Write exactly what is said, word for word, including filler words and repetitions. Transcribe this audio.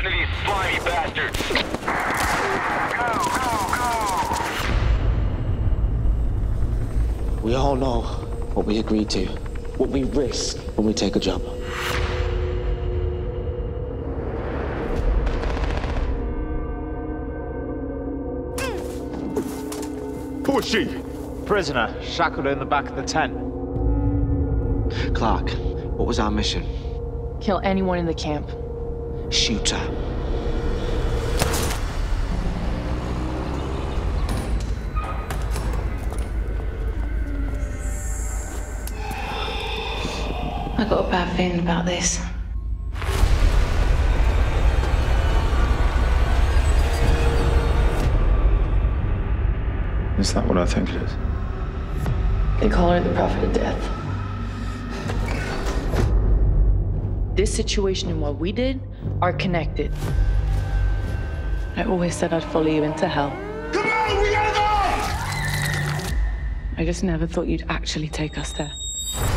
happened to these slimy bastards? Go, go, go! We all know what we agreed to, what we risk when we take a job. Who is she? Prisoner, shackled in the back of the tent. Clark, what was our mission? Kill anyone in the camp. Shoot her. I got a bad feeling about this. Is that what I think it is? They call her the Prophet of Death. This situation and what we did are connected. I always said I'd follow you into hell. Come on, we gotta go! I just never thought you'd actually take us there.